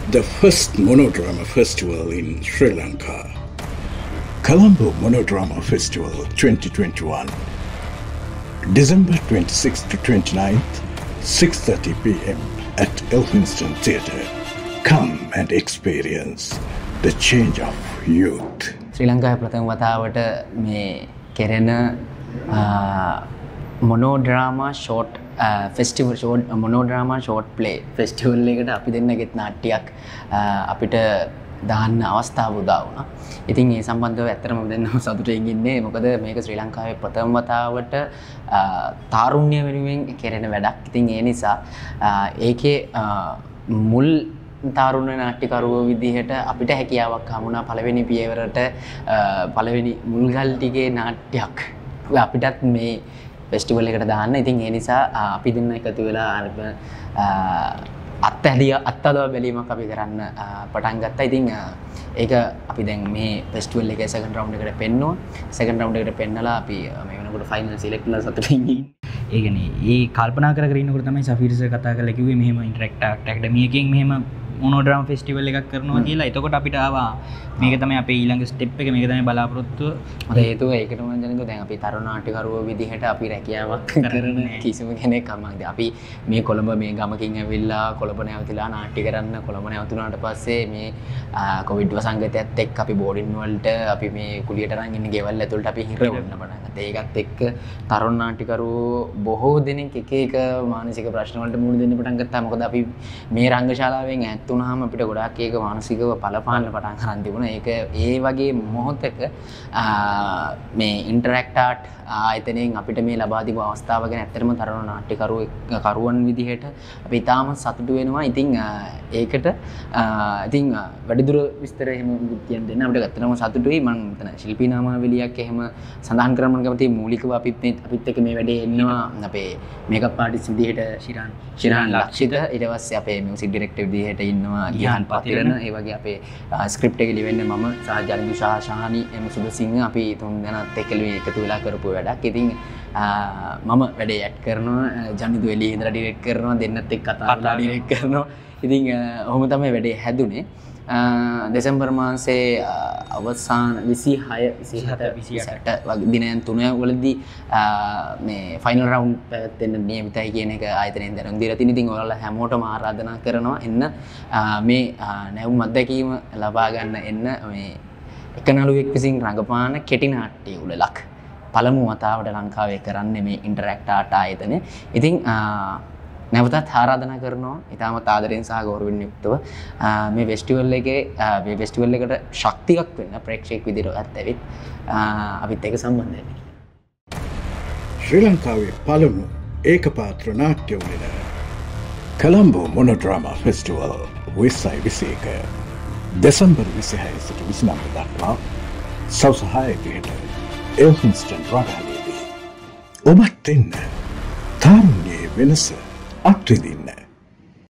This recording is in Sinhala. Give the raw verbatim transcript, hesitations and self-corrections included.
the first monodrama festival in Sri Lanka. Colombo Monodrama Festival twenty twenty-one, December twenty-sixth to twenty-ninth, six thirty p m at Elphinstone Theatre. Come and experience the change of youth. ශ්‍රී ලංකාවේ ප්‍රථම වතාවට මේ කෙරෙන monodrama short festival short monodrama short play festival එකට අපි දෙන්නගෙත් නාට්‍යයක් අපිට දාන්න අවස්ථාව උදා වුණා. ඉතින් ඒ සම්බන්ධව ඇත්තටම දෙන්නම සතුටින් ඉන්නේ. මොකද මේක ශ්‍රී ලංකාවේ ප්‍රථම වතාවට තාරුණ්‍ය වෙනුවෙන් කෙරෙන වැඩක්. ඉතින් ඒ නිසා ඒකේ මුල් තාරුණ නාට්‍යකරුවෝ විදිහට අපිට හැකියාවක් හමුණා පළවෙනි පියවරට පළවෙනි මුල්ගල් ටිකේ නාට්‍යයක් අපිටත් මේ ෆෙස්ටිවල් එකට දාන්න. ඉතින් ඒ නිසා අපි දෙන්න එකතු වෙලා අත්හැලිය අත්හදා බැලීමක් අපි කරන්න පටන් ගත්තා. ඉතින් ඒක අපි දැන් මේ ෆෙස්ටිවල් එකේ සෙකන්ඩ් රවුන්ඩ් එකට පෙන්නුවා. සෙකන්ඩ් රවුන්ඩ් එකට පෙන්නලා අපි මේ වෙනකොට ෆයිනල් සිලෙක්ට් කරලා සතුටින් ඉන්නේ. ඒ කියන්නේ ඒ කල්පනා කර කර ඉන්නකොට තමයි සෆීර් සර් කතා කරලා කිව්වේ මෙහෙම ඉන්ටරැක්ට් ඇකඩමි එකකින් මෙහෙම මොනෝඩ්‍රාමා ෆෙස්ටිවල් එකක් කරනවා කියලා. එතකොට අපිට ආවා මේක තමයි අපේ ඊළඟ ස්ටෙප් එක, මේක තමයි බලාපොරොත්තුව. මට හේතුව ඒකට මම දැනගත්තා දැන් අපි තරුණ නාට්‍යකරුවෝ විදිහට අපි රැකියාවක් කරන කිසිම කෙනෙක් අමංගද. අපි මේ කොළඹ මේ ගමකින් ඇවිල්ලා කොළඹ නැවතිලා නාට්‍ය කරන්න කොළඹ නැවතුනාට පස්සේ මේ කොවිඩ් වසංගතයත් එක්ක අපි බෝඩින් වලට අපි මේ කුලියට අරන් ඉන්න ගෙවල් ඇතුළට අපි හිර වෙන්න පටන් ගත්තා. ඒකත් එක්ක තරුණ නාට්‍යකරුවෝ බොහෝ දෙනෙක් එක එක මානසික ප්‍රශ්න වලට මුහුණ දෙන්න පටන් ගත්තා. මොකද අපි මේ රංගශාලාවෙන් ඈත් වුණාම අපිට ගොඩාක් ඒක මානසිකව බලපාන්න පටන් ගන්න තිබුණා. ඒක ඒ වගේ මොහොතක මේ ඉන්ටරැක්ට් ආර්ට් ආයතනයෙන් අපිට මේ ලබා දීපු අවස්ථාව ගැන ඇත්තටම තරුණ නාට්‍යකරුවෝ කරුවන් විදිහට අපි ඉතාම සතුටු වෙනවා. ඉතින් ඒකට ඉතින් වැඩිදුර විස්තර එහෙම කියන්න දෙන්න අපිට ඇත්තටම සතුටුයි. මම හිතන ශිල්පී නාමාවලියක් එහෙම සඳහන් කරන්න කැමතියි. මූලිකව අපිත් මේ අපිත් එක්ක මේ වැඩේ එන්නවා අපේ මේකප් ආටිස්ට් විදිහට ශිරාන් ශිරාන් ලක්ෂිත, ඊට පස්සේ අපේ මියුසික් ඩිරෙක්ටර් විදිහට ඉන්නවා ගිහන් පතිරණ, ඒ වගේ අපේ ස්ක්‍රිප්ට් එක ලිවෙන්නේ මම සහ ජනදු ශා ශානි එම් සුබසිංහ. අපි තුන් දෙනාත් එක්ක එකතු වෙලා කරපු වැඩක්. ඉතින් මම වැඩේ ඇඩ් කරනවා, ජනිදු එළියේ ඉඳලා ඩිරෙක්ට් කරනවා, දෙන්නත් එක්ක කතා කරලා ඩිරෙක්ට් කරනවා. ඉතින් ඔහොම තමයි වැඩේ හැදුනේ. දෙසැම්බර් මාසයේ අවසාන විසිහය විසිහත විසිඅට වගේ දිනයන් තුන වලදී මේ ෆයිනල් රවුන්ඩ් පැවැත්වෙන්න නියමිතයි කියන එක ආයතනයෙන් දැනුම් දීලා තිනේ. ඉතින් ඔයාලා හැමෝටම ආරාධනා කරනවා එන්න මේ නැවුම් අත්දැකීම ලබා ගන්න එන්න. මේ එක නළුවෙක් විසින් රඟපාන කෙටි නාට්‍ය උළෙලක් පළමු වතාවට ලංකාවේ කරන්නේ මේ ඉන්ටරැක්ට් ආර්ට් ආයතනය. ඉතින් නැවතත් ආරාධනා කරනවා ඉතාමත් ආදරයෙන් සහ ගෞරවයෙන් යුක්තව මේ ෆෙස්ටිවල් එකේ මේ ෆෙස්ටිවල් එකට ශක්තියක් වෙන්න ප්‍රේක්ෂක විදිහට ඇවිත් අපිත් එක්ක සම්බන්ධ වෙන්න. ශ්‍රී ලංකාවේ පළමු ඒකපාත්‍ර නාට්‍ය උළෙල කොළඹ මොනෝඩ්‍රාමා ෆෙස්ටිවල් විස්සයි විසිඑක දෙසැම්බර් විසිහය සිට විසිනවය දක්වා සවස් හය විට එල්ෆින්ස්ටන් රඟහලේදී ඔබත් එන්න තාරුණ්‍යයේ වෙනස අත්විඳින්න.